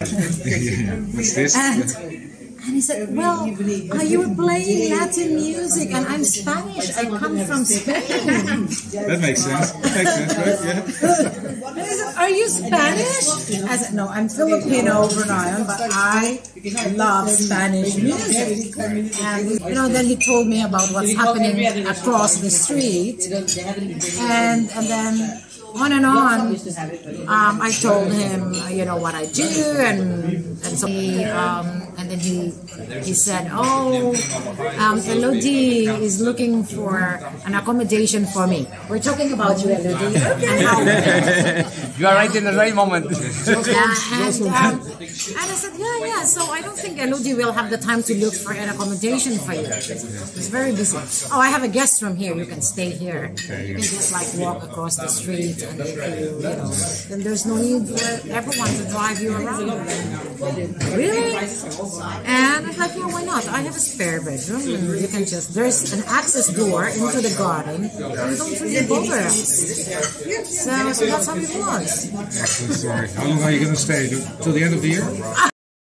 What's this? And he said, well, you were playing Latin music and I'm Spanish. I come from Spain. That makes sense. That makes sense, right? Yeah. I said, are you Spanish? I said, no, I'm Filipino, Brunei, but I love Spanish music. And, then he told me about what's happening across the street. And then on and on, I told him, what I do, and so and then he said, oh, Elodie is looking for an accommodation for me. We're talking about you, Elodie. You are right in the right moment. And I said, yeah. So I don't think Elodie will have the time to look for an accommodation for you. He's very busy. Oh, I have a guest room here. You can stay here. You can just walk across the street, and then there's no need for everyone to drive you around. Really? And I was like, yeah, why not? I have a spare bedroom, and you can there's an access door into the garden, and you don't really bother us. So that's how it was. Excellent story. How long are you going to stay? Till the end of the year?